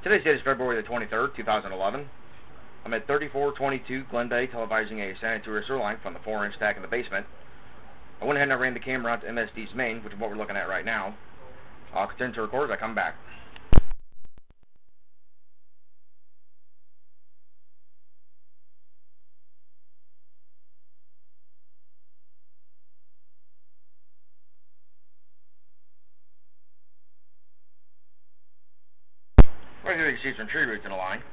Today's date is February the 23rd, 2011. I'm at 3422 Glen Bay, televising a sanitary sewer line from the 4-inch stack in the basement. I went ahead and I ran the camera onto MSD's main, which is what we're looking at right now. I'll continue to record as I come back. Right here you can see some tree roots in the line.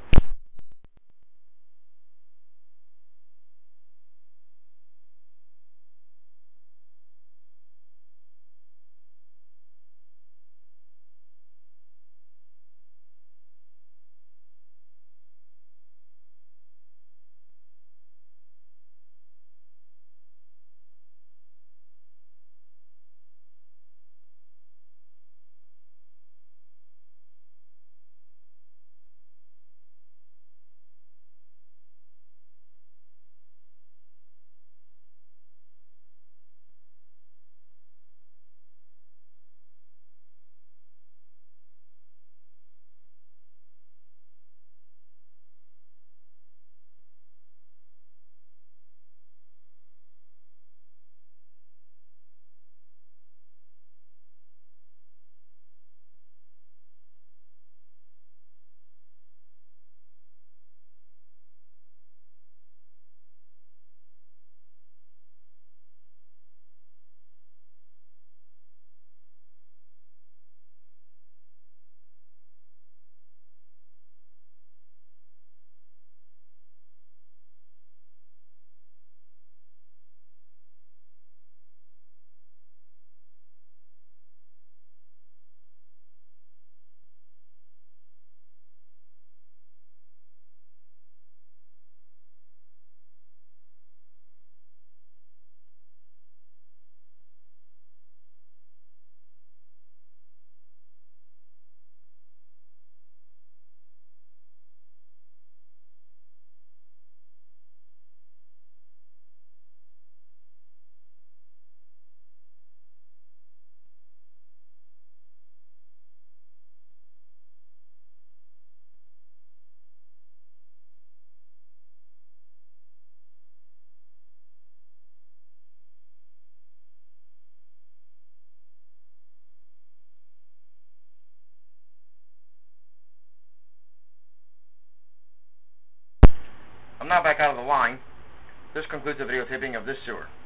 I'm now back out of the line. This concludes the videotaping of this sewer.